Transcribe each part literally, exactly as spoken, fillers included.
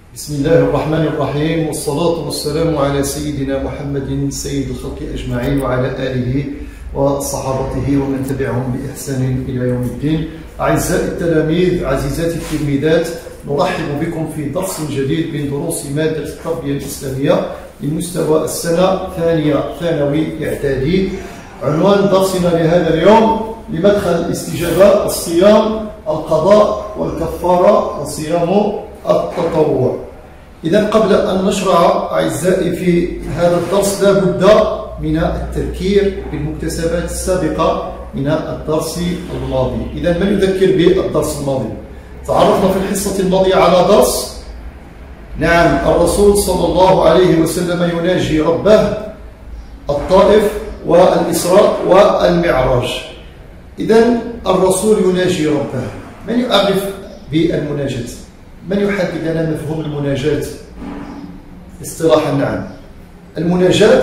بسم الله الرحمن الرحيم، والصلاة والسلام على سيدنا محمد سيد الخلق أجمعين وعلى آله وصحابته ومن تبعهم بإحسان إلى يوم الدين. أعزائي التلاميذ، عزيزاتي التلميذات، نرحب بكم في درس جديد من دروس مادة التربية الإسلامية لمستوى السنة الثانية ثانوي إعدادي. عنوان درسنا لهذا اليوم لمدخل الاستجابة: الصيام، القضاء والكفارة، وصيام التطوع. إذا قبل أن نشرع أعزائي في هذا الدرس لا بد من التذكير بالمكتسبات السابقة من الدرس الماضي. إذا من يذكر بالدرس الماضي؟ تعرفنا في الحصة الماضية على درس نعم الرسول صلى الله عليه وسلم يناجي ربه، الطائف والإسراء والمعراج. إذا الرسول يناجي ربه. من يعرف بالمناجاة؟ من يحدد لنا مفهوم المناجاة اصطلاحا؟ نعم، المناجاة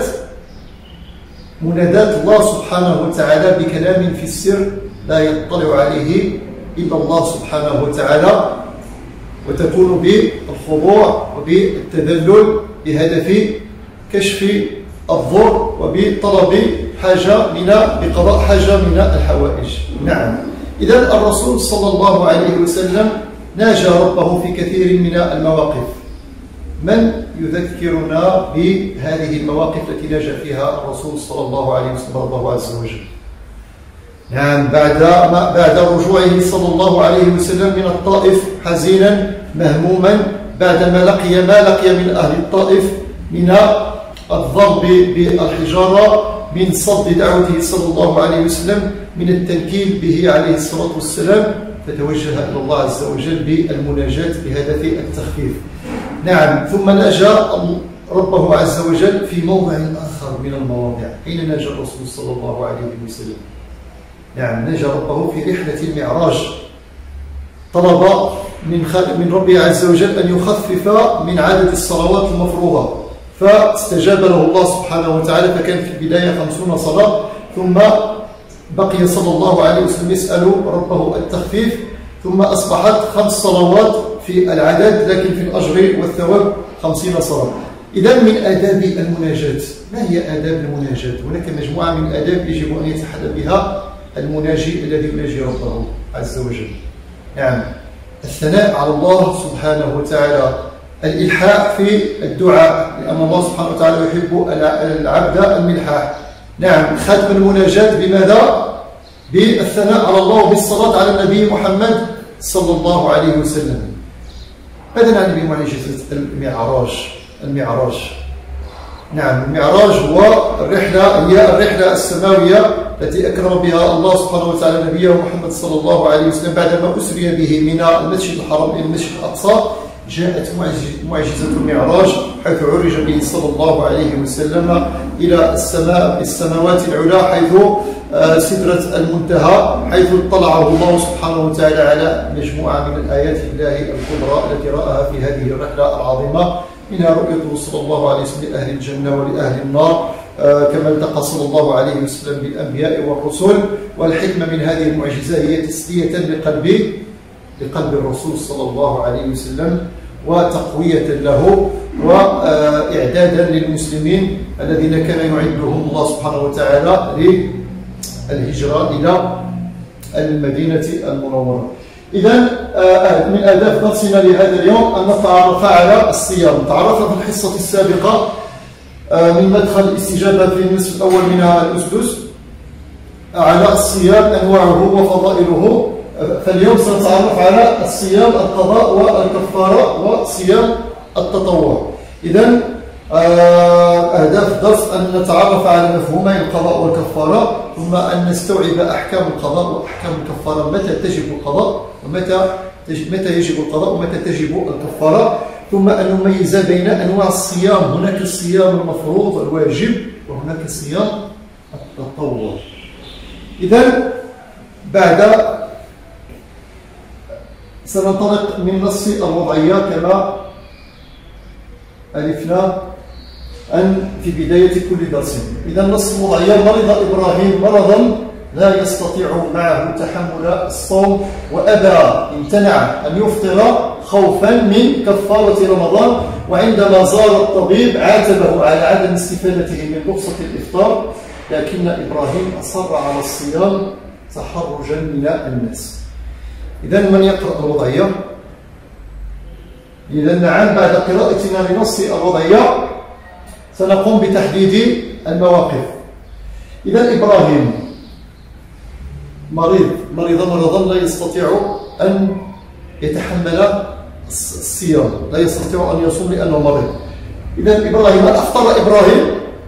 مناداة الله سبحانه وتعالى بكلام في السر لا يطلع عليه إلا الله سبحانه وتعالى، وتكون بالخضوع وبالتذلل بهدف كشف الضر وبطلب حاجة من بقضاء حاجة من الحوائج. نعم، إذا الرسول صلى الله عليه وسلم ناجى ربه في كثير من المواقف. من يذكرنا بهذه المواقف التي ناجى فيها الرسول صلى الله عليه وسلم ربه عز وجل؟ نعم، بعد ما بعد رجوعه صلى الله عليه وسلم من الطائف حزينا مهموما، بعدما لقي ما لقي من أهل الطائف من الضرب بالحجارة، من صد دعوته صلى الله عليه وسلم، من التنكيل به عليه الصلاة والسلام، فتوجه إلى الله عز وجل بالمناجاة بهدف التخفيف. نعم، ثم ناجى ربه عز وجل في موضع آخر من المواضع. أين ناجى الرسول صلى الله عليه وسلم؟ نعم، ناجى ربه في رحلة المعراج، طلب من من ربه عز وجل أن يخفف من عدد الصلوات المفروضة، فاستجاب له الله سبحانه وتعالى، فكان في البداية خمسون صلاة، ثم بقي صلى الله عليه وسلم يسأل ربه التخفيف، ثم أصبحت خمس صلوات في العدد لكن في الأجر والثواب خمسين صلاة. إذا من آداب المناجاة، ما هي آداب المناجاة؟ هناك مجموعة من الآداب يجب أن يتحلى بها المناجي الذي يناجي ربه عز وجل. نعم، الثناء على الله سبحانه وتعالى، الإلحاح في الدعاء، لأن الله سبحانه وتعالى يحب العبد الملحاح. نعم، ختم المناجاة بماذا؟ بالثناء على الله وبالصلاة على النبي محمد صلى الله عليه وسلم. ماذا نعني بمعجزة المعراج؟ المعراج نعم، المعراج هو الرحلة، هي الرحلة السماوية التي أكرم بها الله سبحانه وتعالى نبيه محمد صلى الله عليه وسلم بعدما أسري به من المسجد الحرام إلى المسجد الأقصى. جاءت معجزة المعراج حيث عرج به صلى الله عليه وسلم إلى السماء السماوات العلى، حيث سدرة المنتهى، حيث اطلعه الله سبحانه وتعالى على مجموعة من الآيات الله الكبرى التي رآها في هذه الرحلة العظيمة، منها رؤيته صلى الله عليه وسلم لأهل الجنة ولأهل النار، كما التقى صلى الله عليه وسلم بالأنبياء والرسل. والحكمة من هذه المعجزة هي تسلية لقلب لقلب الرسول صلى الله عليه وسلم، وتقوية له، وإعدادا للمسلمين الذين كان يعدهم الله سبحانه وتعالى للهجرة إلى المدينة المنورة. إذا من آداب درسنا لهذا اليوم أن نتعرف على الصيام. تعرفنا في الحصة السابقة من مدخل الاستجابة في النصف الأول من الأسدس على الصيام، أنواعه وفضائله. فاليوم سنتعرف على الصيام، القضاء والكفارة، وصيام التطوع. إذن أهداف الدرس أن نتعرف على مفهومي القضاء والكفارة، ثم أن نستوعب أحكام القضاء وأحكام الكفارة، متى تجب القضاء ومتى متى يجب القضاء ومتى تجب الكفارة، ثم أن نميز بين أنواع الصيام. هناك الصيام المفروض الواجب، وهناك الصيام التطوع. إذن بعد سننطلق من نص الوضعية كما ألفنا أن في بداية كل درس. إذا نص الوضعية: مرض إبراهيم مرضا لا يستطيع معه تحمل الصوم وأبى، امتنع أن يفطر خوفا من كفارة رمضان. وعندما زار الطبيب عاتبه على عدم استفادته من رخصة الإفطار، لكن إبراهيم أصر على الصيام تحرجا من الناس. إذا من يقرأ الوضعية؟ إذا نعم، بعد قراءتنا لنص الوضعية سنقوم بتحديد المواقف. إذا إبراهيم مريض مريض مرضا لا يستطيع أن يتحمل الصيام، لا يستطيع أن يصوم لأنه مريض. إذا إبراهيم، هل أفطر إبراهيم؟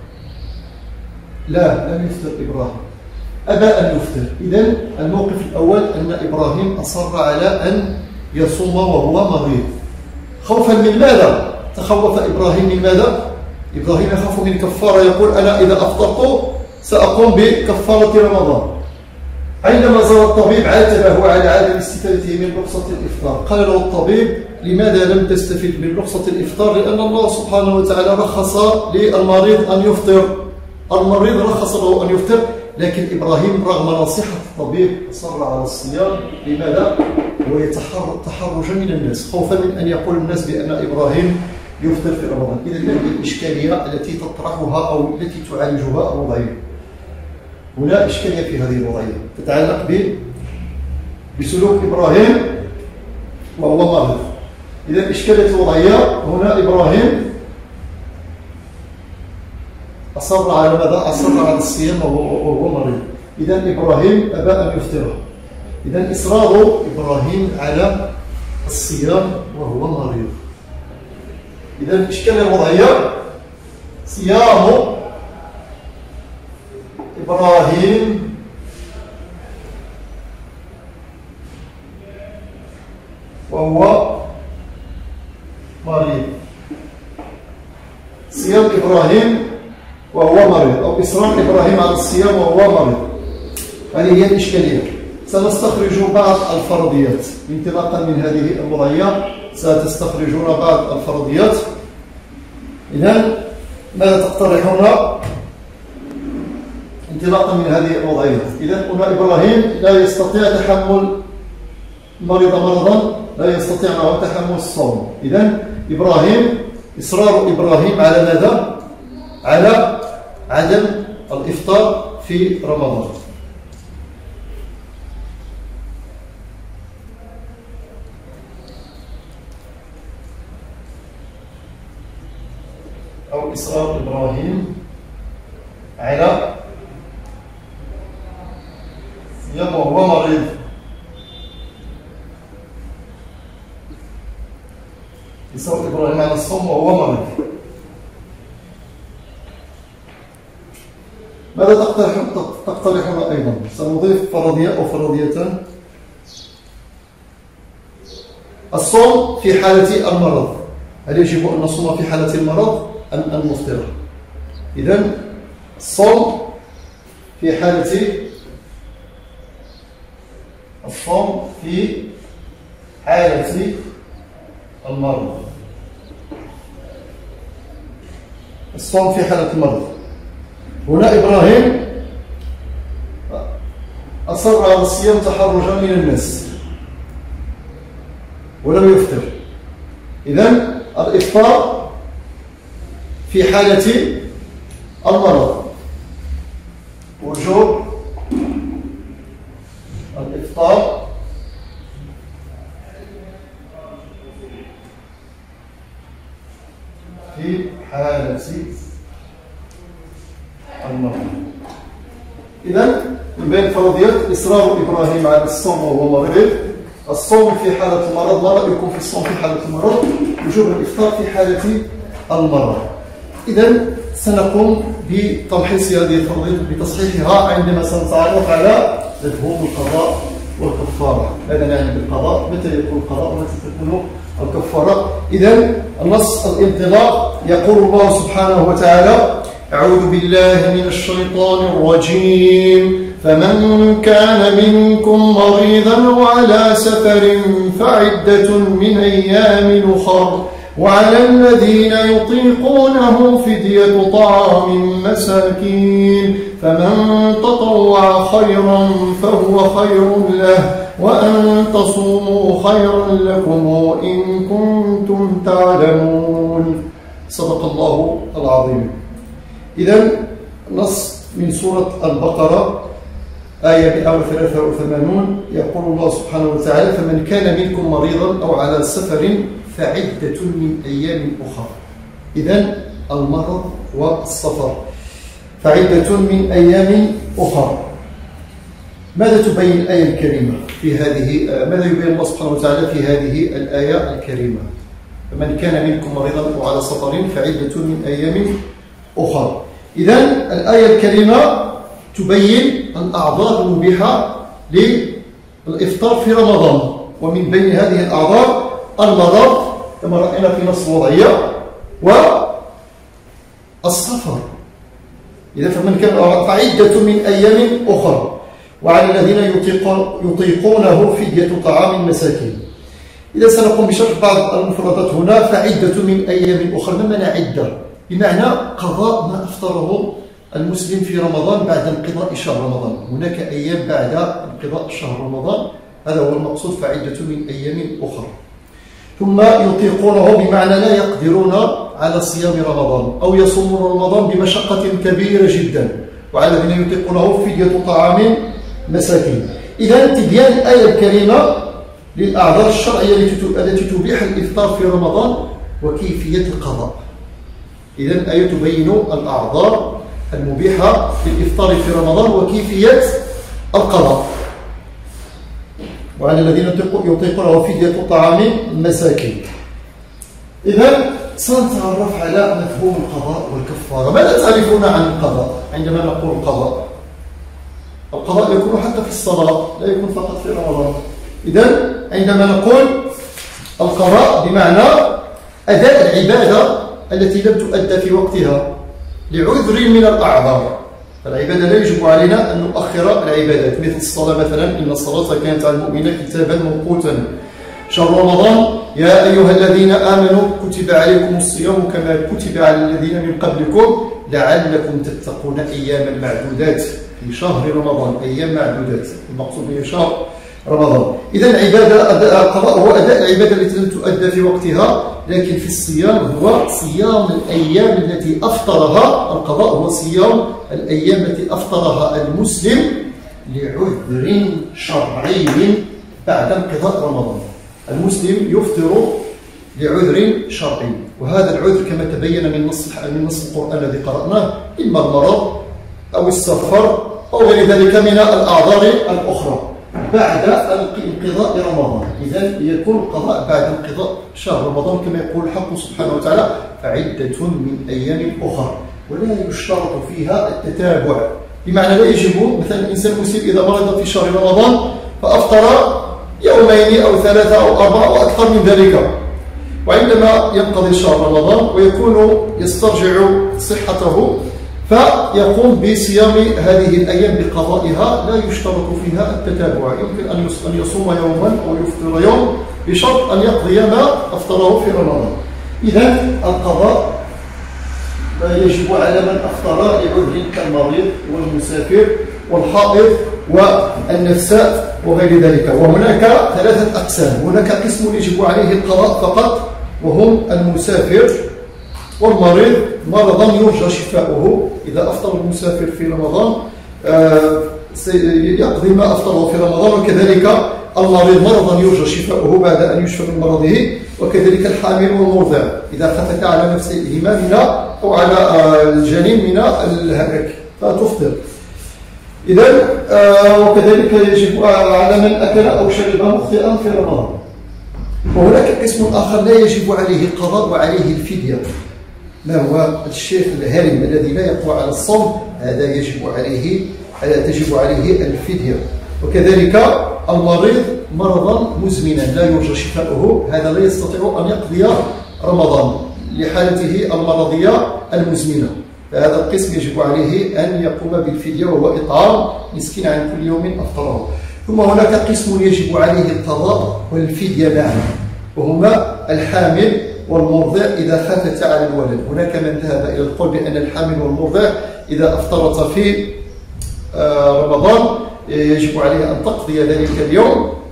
لا، لم يفطر إبراهيم، أبى أن يفطر. إذا الموقف الأول أن إبراهيم أصر على أن يصوم وهو مريض. خوفا من ماذا؟ تخوف إبراهيم من ماذا؟ إبراهيم يخاف من كفارة، يقول أنا إذا أفطرت سأقوم بكفارة رمضان. عندما زار الطبيب عاتبه على عدم استفادته من رخصة الإفطار. قال له الطبيب: لماذا لم تستفد من رخصة الإفطار؟ لأن الله سبحانه وتعالى رخص للمريض أن يفطر، المريض رخص له أن يفطر. لكن إبراهيم رغم نصيحة الطبيب أصر على الصيام. لماذا؟ هو يتحرج تحرجا من الناس، خوفا من أن يقول الناس بأن إبراهيم يفطر في رمضان. إذا هذه الإشكالية التي تطرحها أو التي تعالجها الوضعية. هنا إشكالية في هذه الوضعية تتعلق بسلوك إبراهيم وهو مريض. إذا إشكالية الوضعية هنا إبراهيم أصر على ماذا؟ أصر على الصيام وهو مريض. إذا إبراهيم أبى أن يفطره. إذا إصرار إبراهيم على الصيام وهو مريض. إذا الإشكالية الوضعية: صيام إبراهيم وهو مريض. صيام إبراهيم وهو مريض، أو إصرار إبراهيم على الصيام وهو مريض. هذه هي الإشكالية. سنستخرج بعض الفرضيات انطلاقا من هذه الوضعية. ستستخرجون بعض الفرضيات. إذن ماذا تقترحون انطلاقا من هذه الوضعية؟ إذن هنا إبراهيم لا يستطيع تحمل مرض مرضا لا يستطيع معه تحمل الصوم. إذن إبراهيم إصرار إبراهيم على ماذا؟ على عدم الإفطار في رمضان. أو إصرار إبراهيم على صيام وهو مريض. إصرار إبراهيم على الصوم وهو مريض. ماذا تقترحون تقترحون أيضا؟ سنضيف فرضية أو فرضيتان. الصوم في حالة المرض، هل يجب أن نصوم في حالة المرض أم أن نفطر؟ إذن الصوم في حالة الصوم في حالة المرض. الصوم في حالة المرض. هنا إبراهيم أصر على الصيام تحرجا من الناس ولم يفطر. إذن الإفطار في حالة المرض، وجوب الإفطار في حالة المرض. إذن من بين فرضيات إصرار إبراهيم على الصوم وهو مريض، الصوم في حالة المرض. ما رأيكم في الصوم في حالة المرض؟ وجوب الإفطار في حالة المرض. إذن سنقوم بتمحيص هذه الفرضية بتصحيحها عندما سنتعرف على مفهوم القضاء والكفارة. ماذا نعني بالقضاء؟ متى يكون القضاء ومتى تكون الكفارة؟ إذن النص الانطلاق يقول الله سبحانه وتعالى: أعوذ بالله من الشيطان الرجيم. فمن كان منكم مريضا وعلى سفر فعدة من أيام أخر وعلى الذين يطيقونه فدية طعام مساكين فمن تطوع خيرا فهو خير له وأن تصوموا خير لكم إن كنتم تعلمون. صدق الله العظيم. إذن نص من سورة البقرة آية مئة وثلاثة وثمانين يقول الله سبحانه وتعالى: فمن كان منكم مريضا أو على سفر فعدة من أيام أخرى. إذن المرض والسفر، فعدة من أيام أخرى. ماذا تبين الآية الكريمة في هذه؟ ماذا يبين الله سبحانه وتعالى في هذه الآية الكريمة؟ فمن كان منكم مريضا أو على سفر فعدة من أيام أخرى. إذن الآية الكريمة تبين الأعذار المبيحة للإفطار في رمضان، ومن بين هذه الأعذار المرض كما رأينا في نص الوضعية والسفر. إذا فمن كان فعدة من أيام أخرى، وعلى الذين يطيقونه فدية طعام مساكين. إذا سنقوم بشرح بعض المفردات هنا. فعدة من أيام أخرى، ما معنى عدة؟ بمعنى قضاء ما أفطره المسلم في رمضان بعد انقضاء شهر رمضان. هناك أيام بعد انقضاء شهر رمضان، هذا هو المقصود فعدة من أيام أخرى. ثم يطيقونه بمعنى لا يقدرون على صيام رمضان أو يصومون رمضان بمشقة كبيرة جدا، وعلى الذين يطيقونه فدية طعام مساكين. إذا تبيان الآية الكريمة للأعذار الشرعية التي تبيح الإفطار في رمضان وكيفية القضاء. إذا الآية تبين الأعذار المبيحة للإفطار في رمضان وكيفية القضاء، وعلى الذين يطيقونه فدية طعام مساكين. إذا سنتعرف على مفهوم القضاء والكفارة. ماذا تعرفون عن القضاء؟ عندما نقول القضاء، القضاء يكون حتى في الصلاة، لا يكون فقط في رمضان. إذا عندما نقول القضاء بمعنى أداء العبادة التي لم تؤدى في وقتها لعذر من الأعذار. فالعبادة لا يجب علينا أن نؤخر العبادات، مثل الصلاة مثلا: إن الصلاة كانت على المؤمنين كتابا موقوتا. شهر رمضان: يا أيها الذين آمنوا كتب عليكم الصيام كما كتب على الذين من قبلكم لعلكم تتقون أياما معدودات. في شهر رمضان أيام معدودات، المقصود هي شهر رمضان. إذا العبادة القضاء هو أداء العبادة التي لم تؤدى في وقتها، لكن في الصيام هو صيام الأيام التي أفطرها. القضاء هو صيام الأيام التي أفطرها المسلم لعذر شرعي بعد انقضاء رمضان. المسلم يفطر لعذر شرعي، وهذا العذر كما تبين من نص من نص القرآن الذي قرأناه إما المرض أو السفر أو غير ذلك من الأعذار الأخرى بعد انقضاء رمضان. إذا يكون القضاء بعد انقضاء شهر رمضان كما يقول الحق سبحانه وتعالى: فعدة من أيام أخرى. ولا يشترط فيها التتابع، بمعنى لا يجب مثلا الإنسان المسلم إذا مرض في شهر رمضان فأفطر يومين أو ثلاثة أو أربعة أو أكثر من ذلك، وعندما ينقضي شهر رمضان ويكون يسترجع صحته فيقوم بصيام هذه الأيام بقضائها. لا يشترط فيها التتابع، يمكن أن يصوم يوما أو يفطر يوم بشرط أن يقضي ما أفطره في رمضان. إذا القضاء يجب على من أفطر لعذر كالمريض والمسافر والحائض والنفساء وغير ذلك. وهناك ثلاثة أقسام. هناك قسم يجب عليه القضاء فقط، وهم المسافر والمريض مرضا يرجى شفاؤه. إذا أفطر المسافر في رمضان سيقضي ما أفطره في رمضان، وكذلك المريض مرضا يرجى شفاؤه بعد أن يشفى من مرضه، وكذلك الحامل والمرضع إذا خفت على نفسهما من أو على الجنين من الهلاك فتفطر. إذا وكذلك يجب على من أكل أو شرب مخطئا في رمضان. وهناك قسم آخر لا يجب عليه القضاء وعليه الفدية. ما هو الشيخ الهرم الذي لا يقوى على الصوم، هذا يجب عليه تجب عليه الفدية. وكذلك المريض مرضا مزمنا لا يرجى شفاؤه، هذا لا يستطيع أن يقضي رمضان لحالته المرضية المزمنة، فهذا القسم يجب عليه أن يقوم بالفدية وهو إطعام مسكين عن كل يوم أفطره. ثم هناك قسم يجب عليه القضاء والفدية معا، وهما الحامل والمرضع إذا خافت على الولد. هناك من ذهب إلى القول بأن الحامل والمرضع إذا أفطرت في رمضان يجب عليها أن تقضي ذلك اليوم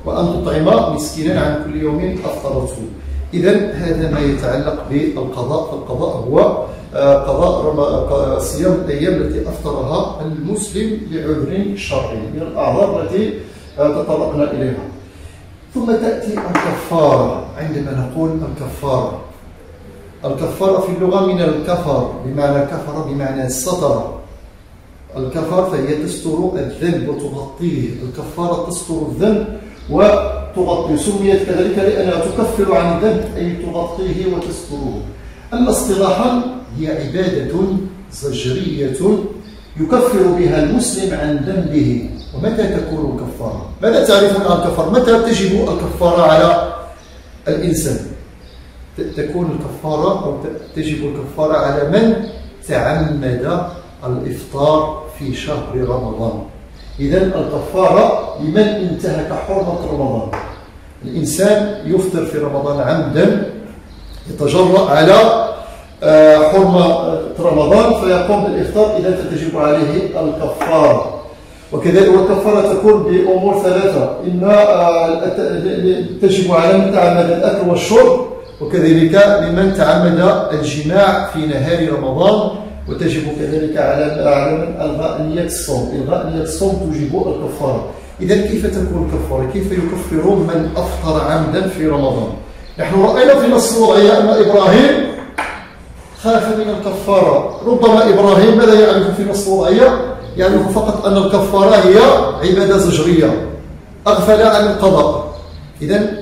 وأن تطعم مسكينا عن كل يوم أفطرته. إذا هذا ما يتعلق بالقضاء. فالقضاء هو قضاء صيام الأيام التي أفطرها المسلم لعذر شرعي من الأعذار التي تطرقنا إليها. ثم تأتي الكفارة. عندما نقول الكفارة، الكفارة في اللغة من الكفر، بمعنى كفر بمعنى ستر. الكفر فهي تستر الذنب وتغطيه. الكفارة تستر الذنب وتغطيه، سميت كذلك لأنها تكفر عن الذنب أي تغطيه وتستره. أما اصطلاحا هي عبادة زجرية يكفر بها المسلم عن ذنبه. ومتى تكون الكفارة؟ ماذا تعرفون عن الكفارة؟ متى تجب الكفارة على الإنسان؟ تكون الكفارة أو تجب الكفارة على من تعمد الإفطار في شهر رمضان. إذا الكفارة لمن انتهك حرمة رمضان. الإنسان يفطر في رمضان عمدا، يتجرأ على حرمة رمضان فيقوم بالإفطار، إذا تجب عليه الكفارة. وكذلك والكفارة تكون بأمور ثلاثة: إما تجب على من تعمد الأكل والشرب، وكذلك لمن تعمد الجماع في نهار رمضان، وتجب كذلك على من ألغى نية الصوم. إلغاء نية الصوم توجب الكفارة. إذا كيف تكون الكفارة؟ كيف يكفر من أفطر عمدا في رمضان؟ نحن رأينا في نص الوضعية أن إبراهيم خاف من الكفارة. ربما إبراهيم ماذا يعرف في نص الوضعية؟ يعرف فقط أن الكفارة هي عبادة زجرية، أغفل عن القضاء. إذا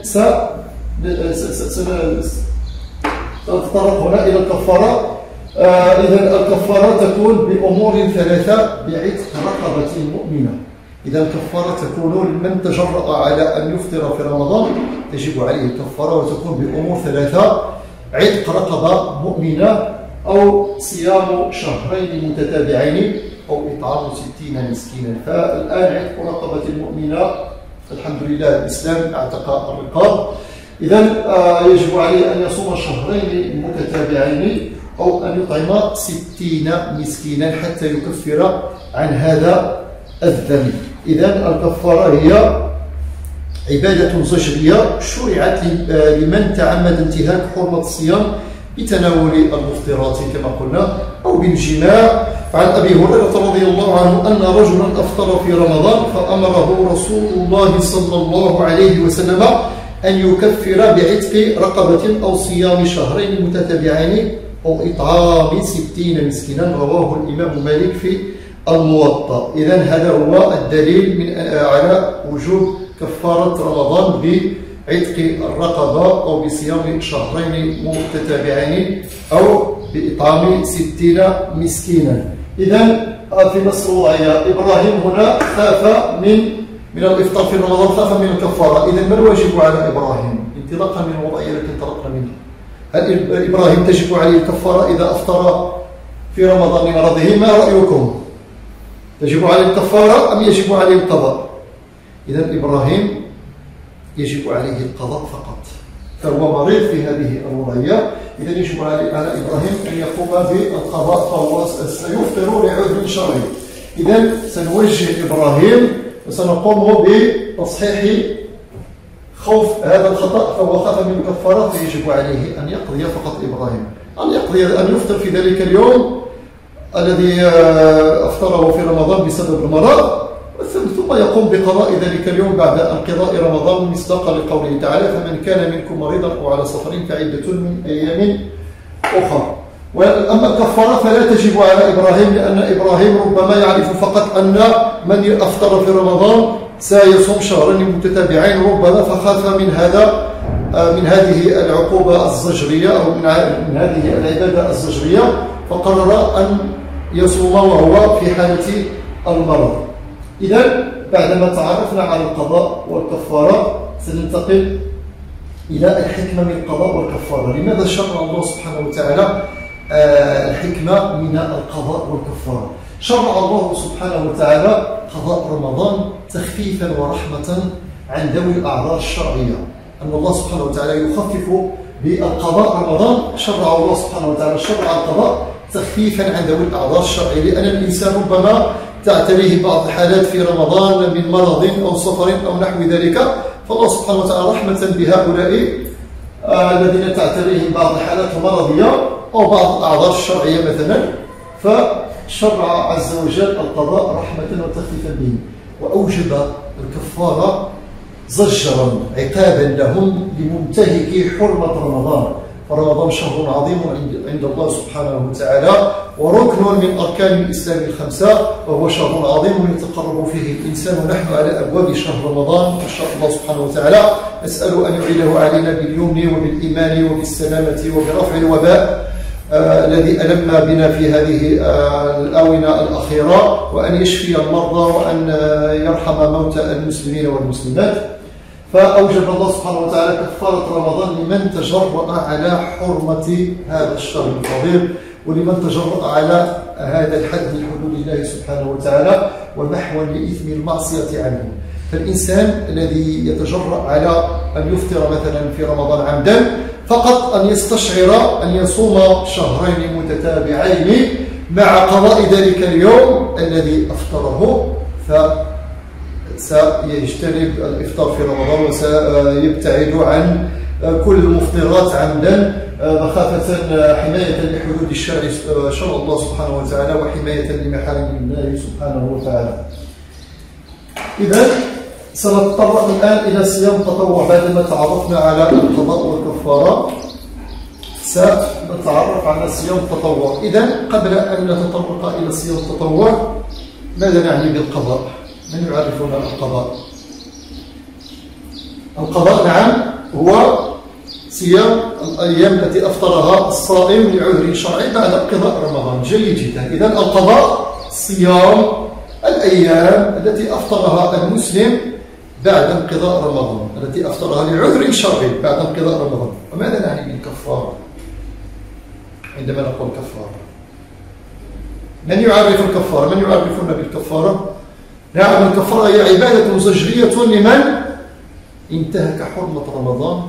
سنتطرق هنا إلى الكفارة. آه إذا الكفارة تكون بأمور ثلاثة: بعتق رقبة مؤمنة. إذا الكفارة تكون لمن تجرأ على أن يفطر في رمضان تجب عليه الكفارة، وتكون بأمور ثلاثة: عتق رقبة مؤمنة، أو صيام شهرين متتابعين، أو إطعام ستين مسكينا. فالآن عتق رقبة المؤمنة الحمد لله الإسلام اعتق الرقاب. إذا آه يجب عليه أن يصوم شهرين متتابعين، أو أن يطعم ستين مسكينا حتى يكفر عن هذا الذنب. إذا الكفارة هي عبادة زجرية شرعت لمن تعمد انتهاك حرمة الصيام بتناول المفطرات كما قلنا أو بالجماع. فعن أبي هريرة رضي الله عنه أن رجلا أفطر في رمضان فأمره رسول الله صلى الله عليه وسلم أن يكفر بعتق رقبة أو صيام شهرين متتابعين أو إطعام ستين مسكينا. رواه الإمام مالك في الموطأ. إذا هذا هو الدليل من على وجوب كفارة رمضان بعتق الرقبة أو بصيام شهرين متتابعين أو بإطعام ستين مسكينا. إذا في نص الوضعية إبراهيم هنا خاف من من الإفطار في رمضان، خاف من الكفارة. إذا ما الواجب على إبراهيم انطلاقا من الوضعية التي انطلقنا منها؟ هل إبراهيم تجب عليه الكفارة إذا أفطر في رمضان لمرضه؟ ما رأيكم؟ تجب عليه الكفارة أم يجب عليه القضاء؟ إذا إبراهيم يجب عليه القضاء فقط، فهو مريض في هذه الوضعية. إذا يجب على إبراهيم أن يقوم بالقضاء، فهو سيفطر لعذر شرعي. إذا سنوجه إبراهيم وسنقوم بتصحيح خوف هذا الخطأ، فهو خاف من الكفارة فيجب عليه أن يقضي فقط إبراهيم، أن يقضي أن يفطر في ذلك اليوم الذي أفطره في رمضان بسبب المرض، ثم يقوم بقضاء ذلك اليوم بعد انقضاء رمضان مصداقا لقوله تعالى: فمن كان منكم مريضا أو على سفر فعدة من أيام أخرى. وأما الكفارة فلا تجب على إبراهيم، لأن إبراهيم ربما يعرف فقط أن من أفطر في رمضان سيصوم شهرين متتابعين ربما، فخاف من هذا من هذه العقوبة الزجرية أو من هذه العبادة الزجرية، فقرر أن يصوم وهو في حالة المرض. إذا بعدما تعرفنا على القضاء والكفارة سننتقل إلى الحكمة من القضاء والكفارة. لماذا شرع الله سبحانه وتعالى الحكمة من القضاء والكفارة؟ شرع الله سبحانه وتعالى قضاء رمضان تخفيفا ورحمة عن ذوي الأعذار الشرعية. أن الله سبحانه وتعالى يخفف بالقضاء رمضان. شرع الله سبحانه وتعالى شرع القضاء تخفيفا عن ذوي الأعذار الشرعية، لأن الإنسان ربما تعتريه بعض الحالات في رمضان من مرض أو سفر أو نحو ذلك، فالله سبحانه وتعالى رحمة بهؤلاء الذين تعتريهم بعض الحالات المرضية أو بعض الأعذار الشرعية مثلا، فشرع عز وجل القضاء رحمة وتخفيفا بهم، وأوجب الكفارة زجرا عقابا لهم لمنتهكي حرمة رمضان. فرمضان شهر عظيم عند الله سبحانه وتعالى وركن من أركان الإسلام الخمسة، وهو شهر عظيم يتقرب فيه الإنسان، ونحن على أبواب شهر رمضان إن شاء الله سبحانه وتعالى. نسأل أن يعينه علينا باليمن وبالإيمان وبالسلامة وبرفع الوباء آه الذي ألم بنا في هذه آه الآونة الأخيرة، وأن يشفي المرضى، وأن آه يرحم موتى المسلمين والمسلمات. فأوجب الله سبحانه وتعالى كفارة رمضان لمن تجرأ على حرمة هذا الشهر الفضيل، ولمن تجرأ على هذا الحد من حدود الله سبحانه وتعالى ومحوا لإثم المعصية عنه. فالإنسان الذي يتجرأ على أن يفطر مثلا في رمضان عمدا فقط أن يستشعر أن يصوم شهرين متتابعين مع قضاء ذلك اليوم الذي أفطره، ف سيجتنب الإفطار في رمضان وسيبتعد عن كل المفطرات عمدا مخافة حماية لحدود الشرع شرع الله سبحانه وتعالى وحماية لمحارم الله سبحانه وتعالى. إذا سنتطرق الآن إلى صيام التطوع. بعدما تعرفنا على القضاء والكفارة سنتعرف على صيام التطوع. إذا قبل أن نتطرق إلى صيام التطوع ماذا نعني بالقضاء؟ من يعرفون القضاء؟ القضاء نعم هو صيام الأيام التي أفطرها الصائم لعذر شرعي بعد انقضاء رمضان. جيد جدا. إذا القضاء صيام الأيام التي أفطرها المسلم بعد انقضاء رمضان، التي أفطرها لعذر شرعي بعد انقضاء رمضان. وماذا نعني بالكفارة عندما نقول كفارة؟ من يعرف الكفارة؟ من يعرفون بالكفارة؟ نعم، الكفارة هي عبادة زجرية لمن انتهك حرمة رمضان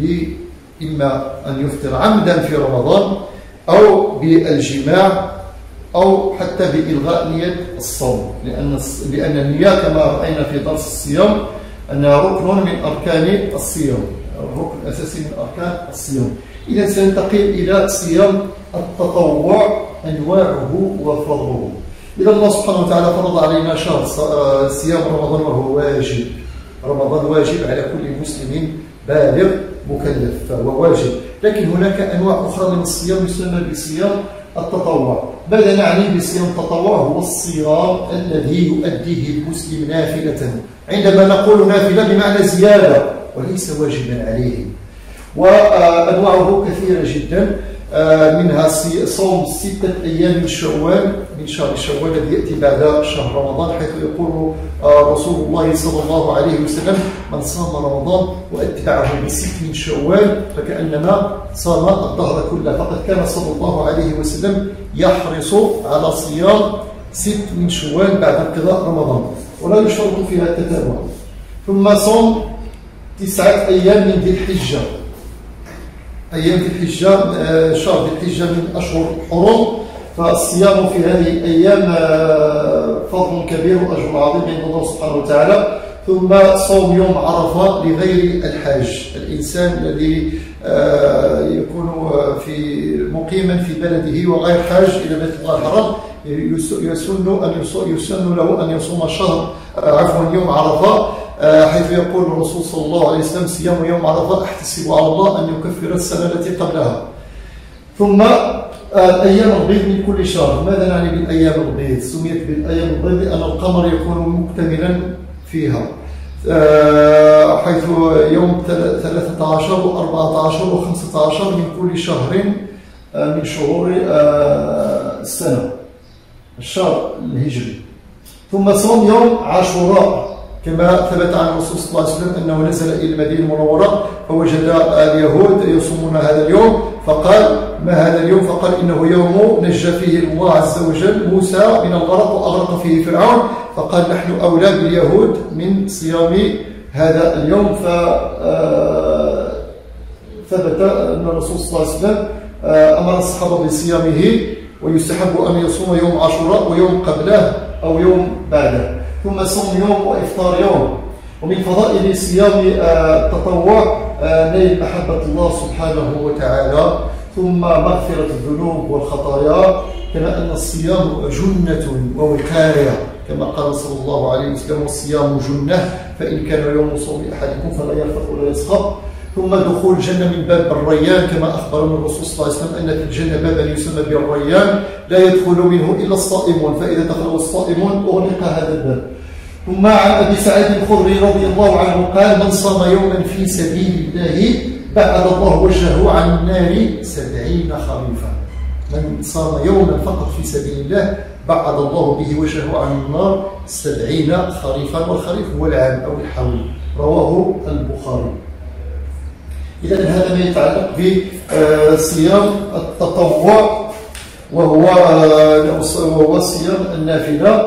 بإما أن يفطر عمدا في رمضان أو بالجماع أو حتى بإلغاء نية الصوم، لأن لأن النية كما رأينا في درس الصيام أنها ركن من أركان الصيام، الركن الأساسي من أركان الصيام. إذا سننتقل إلى صيام التطوع أنواعه وفضله. إذا الله سبحانه وتعالى فرض علينا شهر صيام رمضان وهو واجب. رمضان واجب على كل مسلم بالغ مكلف فهو واجب، لكن هناك أنواع أخرى من الصيام يسمى بصيام التطوع. ماذا نعني بصيام التطوع؟ هو الصيام الذي يؤديه المسلم نافلة. عندما نقول نافلة بمعنى زيادة وليس واجبا عليه. وأنواعه كثيرة جدا، منها صوم ستة أيام من شوال من شهر شوال الذي يأتي بعد شهر رمضان، حيث يقول رسول الله صلى الله عليه وسلم: من صام رمضان وأتبعه بست من شوال فكأنما صام الدهر كله. فقد كان صلى الله عليه وسلم يحرص على صيام ست من شوال بعد انقضاء رمضان، ولا يشترط فيها التتابع. ثم صوم تسعة أيام من ذي الحجة. أيام ذي الحجة، شهر ذي الحجة من أشهر الحرم، فالصيام في هذه الأيام فضل كبير وأجر عظيم عند الله سبحانه وتعالى. ثم صوم يوم عرفة لغير الحاج، الإنسان الذي يكون في مقيما في بلده وغير حاج إلى بيت الله الحرام يسن أن يسن له أن يصوم شهر عفوا يوم عرفة، حيث يقول الرسول صلى الله عليه وسلم: صيام يوم عرفة أحتسب على الله أن يكفر السنة التي قبلها. ثم الأيام البيض من كل شهر. ماذا نعني بالأيام البيض؟ سميت بالأيام البيض لأن القمر يكون مكتملا فيها، حيث يوم ثلاثة عشر وأربعة عشر وخمسة عشر من كل شهر من شهور السنة الشهر الهجري. ثم صوم يوم عاشوراء، كما ثبت عن الرسول صلى الله عليه وسلم أنه نزل إلى المدينة المنورة فوجد اليهود يصومون هذا اليوم، فقال: ما هذا اليوم؟ فقال: إنه يوم نجى فيه الله عز وجل موسى من الغرق وأغرق فيه فرعون. فقال: نحن أولى باليهود من صيام هذا اليوم. فثبت أن الرسول صلى الله عليه وسلم أمر الصحابة بصيامه، ويستحب أن يصوم يوم عاشوراء ويوم قبله أو يوم بعده. ثم صوم يوم وإفطار يوم. ومن فضائل صيام التطوع نيل محبة الله سبحانه وتعالى، ثم مغفرة الذنوب والخطايا، كما أن الصيام جنة ووقاية كما قال صلى الله عليه وسلم: والصيام جنة فإن كان يوم صوم أحدكم فلا يرفث ولا يسخط. ثم دخول الجنة من باب الريان، كما أخبرنا الرسول صلى الله عليه وسلم أن في الجنة بابا يسمى بالريان لا يدخل منه إلا الصائمون، فإذا دخل الصائمون أغلق هذا الباب. ثم عن أبي سعيد الخدري رضي الله عنه قال: من صام يوما في سبيل الله بعد الله وجهه عن النار سبعين خريفا. من صام يوما فقط في سبيل الله بعد الله به وجهه عن النار سبعين خريفا، والخريف هو العام أو الحول. رواه البخاري. إذا هذا ما يتعلق بصيام التطوع، وهو وهو صيام النافلة.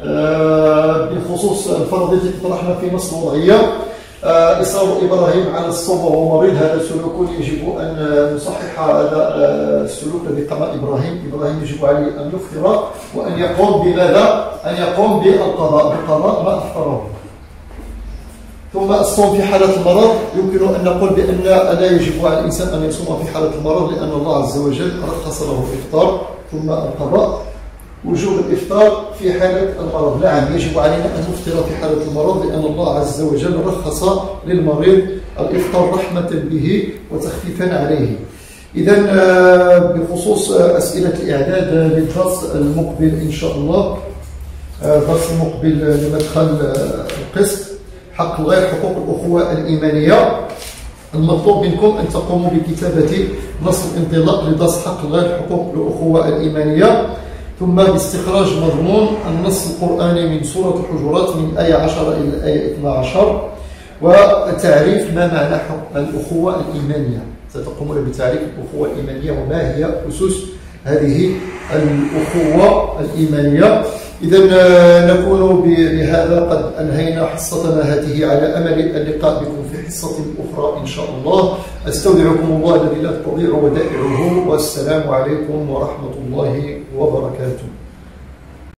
بخصوص الفرض التي تطرحنا في مصر الوضعية، إصرار إبراهيم على الصوم وهو مريض، هذا سلوك يجب أن نصحح. هذا السلوك الذي قام إبراهيم إبراهيم يجب عليه أن يفطر وأن يقوم بماذا؟ أن يقوم بالقضاء بقضاء ما أفطره. ثم الصوم في حالة المرض، يمكن أن نقول بأن لا يجب على الإنسان أن يصوم في حالة المرض، لأن الله عز وجل رخص له الإفطار. ثم القضاء، وجوب الإفطار في حالة المرض. نعم، يجب علينا أن نفطر في حالة المرض، لأن الله عز وجل رخص للمريض الإفطار رحمة به وتخفيفا عليه. إذا بخصوص أسئلة الإعداد للدرس المقبل إن شاء الله، درس المقبل لمدخل القسط حق الغير، حقوق الأخوة الإيمانية، المطلوب منكم أن تقوموا بكتابة نص الانطلاق لدرس حق الغير، حقوق الأخوة الإيمانية، ثم باستخراج مضمون النص القرآني من سورة الحجرات من الآية عشرة إلى الآية اثنا عشر، وتعريف ما معنى حق الأخوة الإيمانية. ستقومون بتعريف الأخوة الإيمانية وما هي أسس هذه الأخوة الإيمانية. إذا نكون بهذا قد أنهينا حصتنا هذه، على أمل اللقاء بكم في حصة أخرى إن شاء الله. أستودعكم الله الذي لا تضيع ودائعه، والسلام عليكم ورحمة الله وبركاته.